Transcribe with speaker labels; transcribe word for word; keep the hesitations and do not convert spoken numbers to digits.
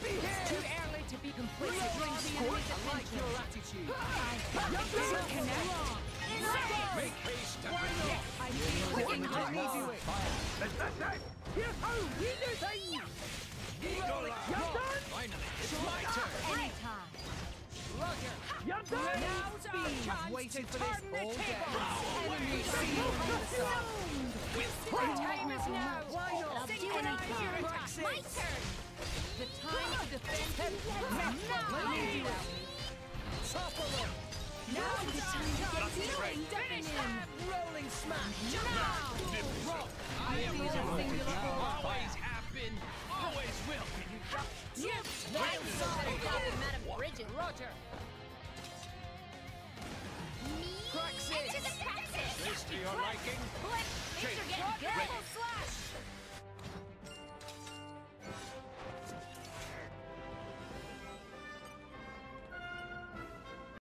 Speaker 1: It's too early to be completely drawn to the enemy's attention.
Speaker 2: your attitude.
Speaker 3: Make haste and
Speaker 1: Why not? I feel
Speaker 2: What
Speaker 1: like
Speaker 2: would
Speaker 1: I
Speaker 2: you
Speaker 1: need
Speaker 2: do
Speaker 1: you.
Speaker 2: it?
Speaker 4: Let's let's Here's home. We lose him.
Speaker 3: Eagle
Speaker 4: You're done.
Speaker 3: Finally, it's my turn.
Speaker 1: Anytime.
Speaker 2: Roger.
Speaker 4: You're done.
Speaker 1: Now's our
Speaker 2: Speed.
Speaker 1: chance
Speaker 2: Waited
Speaker 1: to
Speaker 2: for this
Speaker 1: turn the
Speaker 2: all day.
Speaker 1: tables.
Speaker 2: Enemy shield on the side.
Speaker 1: The time is now.
Speaker 2: Why not?
Speaker 1: Synchronize your attack.
Speaker 2: Praxis.
Speaker 1: My turn. The time to defend. Now.
Speaker 2: Let me do it. Topple them.
Speaker 1: Now's the time to get
Speaker 3: Finish
Speaker 1: stepping in.
Speaker 2: Rolling smash.
Speaker 1: Now.
Speaker 2: Rock.
Speaker 3: I am
Speaker 1: These are singular order.
Speaker 3: Always have been, always will.
Speaker 1: Wild side. Madam Bridget.
Speaker 2: Roger.
Speaker 1: Me.
Speaker 2: Praxis.
Speaker 1: Into the praxis.
Speaker 3: This to your liking?
Speaker 1: Boy, things are getting good.